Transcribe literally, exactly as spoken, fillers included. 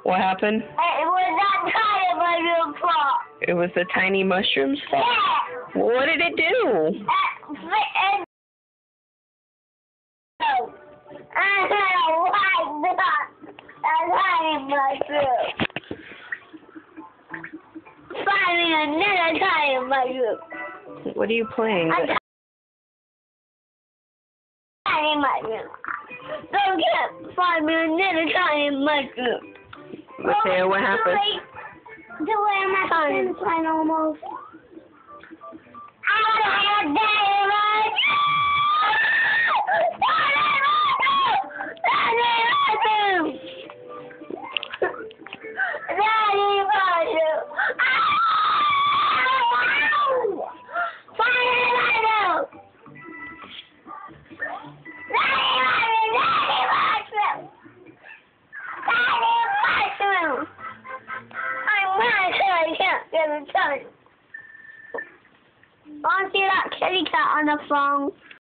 What happened? It was that tiny mushroom fault. It was the tiny mushrooms fault? Yeah. Well, what did it do? Uh, it, no. I had a white dot. A tiny mushroom. Finding another tiny mushroom. What are you playing? A tiny mushroom. Go get find me another tiny mushroom. Mateo, what happened? The way my friends went almost. I had a tiny mushroom. Tiny mushroom. Tiny mushroom. I want to see that kitty cat on the phone.